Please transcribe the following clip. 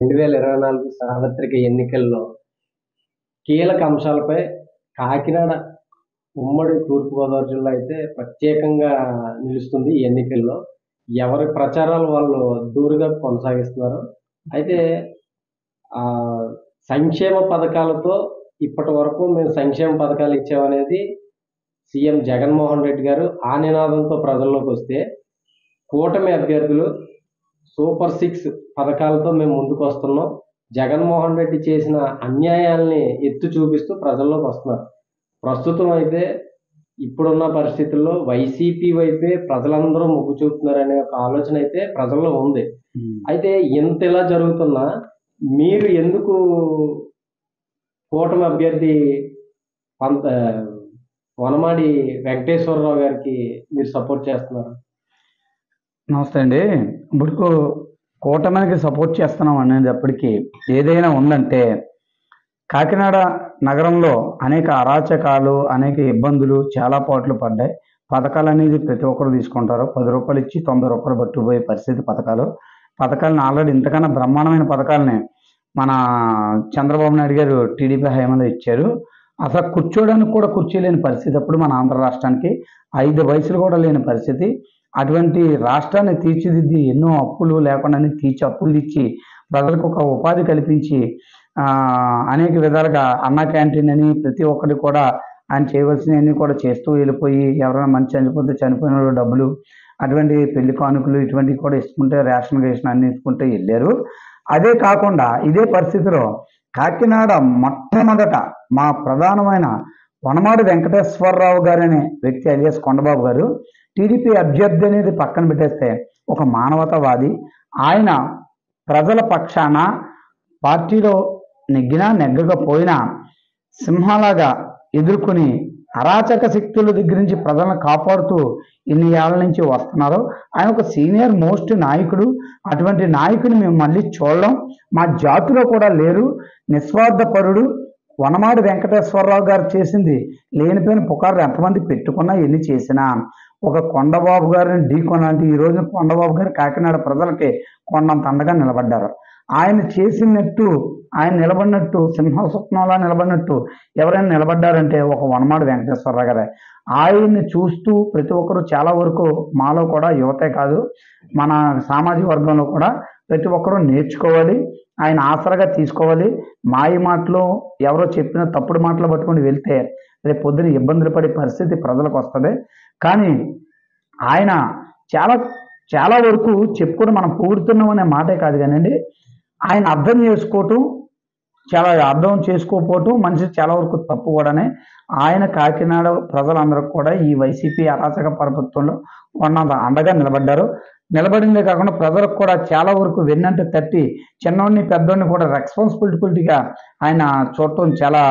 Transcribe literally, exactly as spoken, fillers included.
రెండు వేల ఇరవై నాలుగు సార్వత్రిక ఎన్నికల్లో కీలక అంశాలపై కాకినాడ ఉమ్మడి తూర్పుగోదావరి జిల్లా అయితే ప్రత్యేకంగా నిలుస్తుంది ఈ ఎన్నికల్లో. ఎవరి ప్రచారాలు వాళ్ళు దూరుగా కొనసాగిస్తున్నారు. అయితే ఆహ్, సంక్షేమ పథకాలతో ఇప్పటివరకు మేము సంక్షేమ పథకాలు ఇచ్చామనేది సీఎం జగన్మోహన్ రెడ్డి గారు ఆ నినాదంతో ప్రజల్లోకొస్తే, కూటమి అభ్యర్థులు సూపర్ సిక్స్ పథకాలతో మేము ముందుకొస్తున్నాం. జగన్మోహన్ రెడ్డి చేసిన అన్యాయాల్ని ఎత్తి చూపిస్తూ ప్రజల్లోకి వస్తున్నారు. ప్రస్తుతం అయితే ఇప్పుడున్న పరిస్థితుల్లో వైసీపీ వైపే ప్రజలందరూ మొగ్గు చూపుతున్నారనే ఒక ఆలోచన అయితే ప్రజల్లో ఉంది. హ్మ్. అయితే ఇంత ఇలా జరుగుతున్నా మీరు ఎందుకు కూటమి అభ్యర్థి పంత వనమాడి వెంకటేశ్వరరావు గారికి మీరు సపోర్ట్ చేస్తున్నారు? నమస్తే అండి. ఇప్పుడు కూటమికి సపోర్ట్ చేస్తున్నాం అనేటప్పటికీ ఏదైనా ఉందంటే, కాకినాడ నగరంలో అనేక అరాచకాలు, అనేక ఇబ్బందులు, చాలా పాట్లు పడ్డాయి. పథకాలనేది ప్రతి ఒక్కరు తీసుకుంటారు. రూ. పది ఇచ్చి రూ. తొంభై పట్టుకుపోయే పరిస్థితి పథకాలు. పథకాలను ఆల్రెడీ ఇంతకన్నా బ్రహ్మాండమైన పథకాలని మన చంద్రబాబు నాయుడు గారు టీడీపీ హయాంలో ఇచ్చారు. అసలు కూర్చోడానికి కూడా కుర్చీ లేని పరిస్థితి అప్పుడు మన ఆంధ్ర రాష్ట్రానికి. ఐదు వయసులు కూడా లేని పరిస్థితి. అటువంటి రాష్ట్రాన్ని తీర్చిదిద్ది ఎన్నో అప్పులు లేకుండానే తీర్చి అప్పులు ఇచ్చి ప్రజలకు ఒక ఉపాధి కల్పించి అనేక విధాలుగా అన్న క్యాంటీన్ అని ప్రతి ఒక్కటి కూడా ఆయన చేయవలసినవన్నీ కూడా చేస్తూ వెళ్ళిపోయి, ఎవరైనా మంచి చనిపోతే చనిపోయిన డబ్బులు, అటువంటి పెళ్లి కానుకలు ఇటువంటివి కూడా ఇసుకుంటే రేషన్ గేషన్ అన్ని ఇసుకుంటే వెళ్ళారు. అదే కాకుండా ఇదే పరిస్థితిలో కాకినాడ మొట్టమొదట మా ప్రధానమైన వనమాడి వెంకటేశ్వరరావు గారు అనే వ్యక్తి అలియాస్ కొండబాబు గారు టీడీపీ అభ్యర్థి అనేది పక్కన పెట్టేస్తే ఒక మానవతావాది. ఆయన ప్రజల పక్షాన పార్టీలో నెగ్గినా నెగ్గకపోయినా సింహాలాగా ఎదుర్కొని అరాచక శక్తుల దగ్గర నుంచి ప్రజలను కాపాడుతూ ఇన్ని ఏళ్ల నుంచి వస్తున్నారు. ఆయన ఒక సీనియర్ మోస్ట్ నాయకుడు. అటువంటి నాయకుని మేము మళ్ళీ చూడడం మా జాతిలో కూడా లేరు. నిస్వార్థపరుడు వనమాడి వెంకటేశ్వరరావు గారు చేసింది లేనిపోయిన పుకార్లు ఎంతమంది పెట్టుకున్నా ఎన్ని చేసినా ఒక కొండబాబు గారిని ఢీకొనంటే ఈ రోజున కొండబాబు గారు కాకినాడ ప్రజలకి కొండంత అండగా నిలబడ్డారు. ఆయన చేసినట్టు ఆయన నిలబడినట్టు సింహస్వప్నంలా నిలబడినట్టు ఎవరైనా నిలబడ్డారంటే ఒక వనమాడి వెంకటేశ్వరరావు గారే. ఆయన్ని చూస్తూ ప్రతి ఒక్కరు చాలా వరకు మాలో కూడా యువతే కాదు మన సామాజిక వర్గంలో కూడా ప్రతి ఒక్కరూ నేర్చుకోవాలి, ఆయన ఆసరాగా తీసుకోవాలి. మాయ మాటలు ఎవరో చెప్పిన తప్పుడు మాటలు పట్టుకొని వెళ్తే రేపు పొద్దున ఇబ్బందులు పడే పరిస్థితి ప్రజలకు వస్తుంది. కానీ ఆయన చాలా చాలా వరకు చెప్పుకొని మనం పొగుడుతున్నాం అనే మాటే కాదు కానండి, ఆయన అర్థం చేసుకోవటం చాలా అర్థం చేసుకోకపోవటం మనిషి చాలా వరకు తప్పు కూడానే. ఆయన కాకినాడ ప్రజలందరూ కూడా ఈ వైసీపీ అరాచక ప్రభుత్వంలో కొన్నంత అండగా నిలబడ్డారు. నిలబడిందే కాకుండా ప్రజలకు కూడా చాలా వరకు వెన్నంటే తట్టి చిన్నోడిని పెద్దోడిని కూడా రెస్పాన్సిబిలిటీగా ఆయన చూడటం చాలా